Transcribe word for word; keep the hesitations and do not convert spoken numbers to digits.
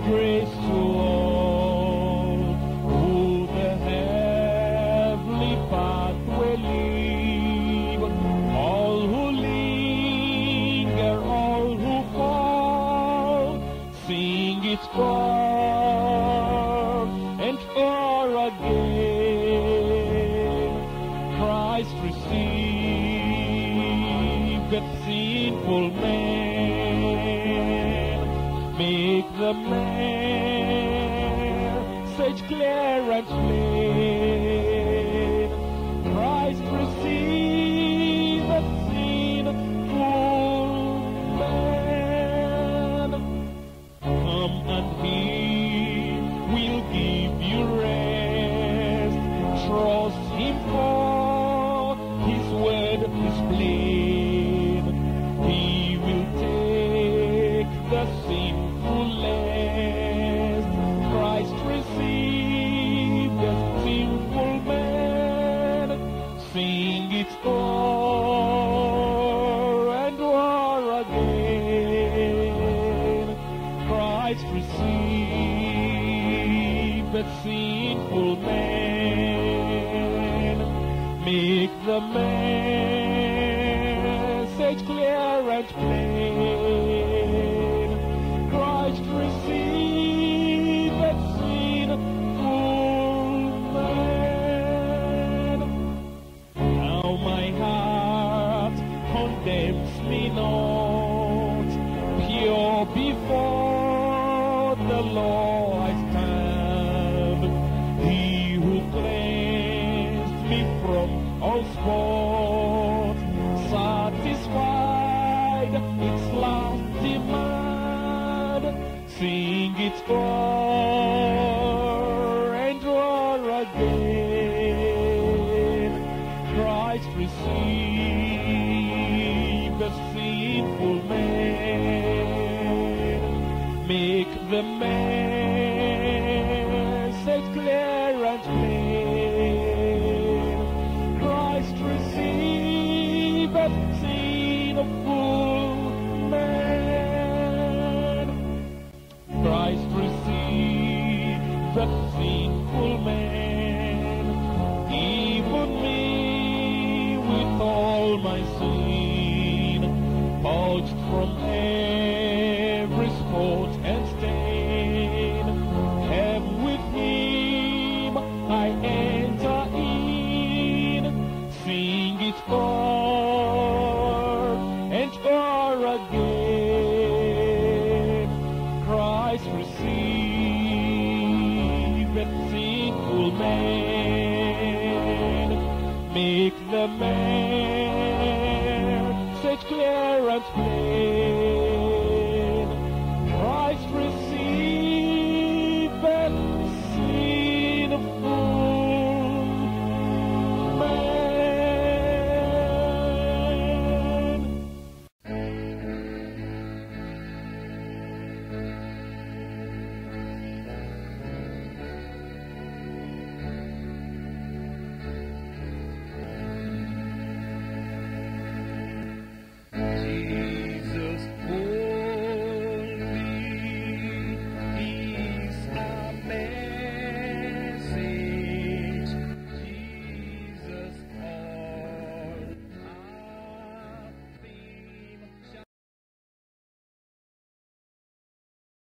grace to all who the heavenly pathway leave, all who linger, all who fall, sing it o'er and o'er again. Christ receiveth sinful man, make the message clear and plain. Christ receiveth sinful man. Come and He will give you rest. Trust Him, for His word is plain. He will take the sinful last. Christ received the sinful man. Sing it o'er and o'er again. Christ received the sinful man. Make the message clear and plain. Christ received the sinful man. Now my heart condemns me not, pure before the law I stand. He who cleansed me from all spot, satisfied its last demand. Sing it o'er and o'er again. Christ received the sinful man. Make the message clear and plain. Christ received the sinful man. Christ received the sinful man. Even me with all my sin, purged from every spot and stain. Have with Him I enter in. Sing it o'er and o'er again. Christ receiveth sinful man. Make the message clear and plain.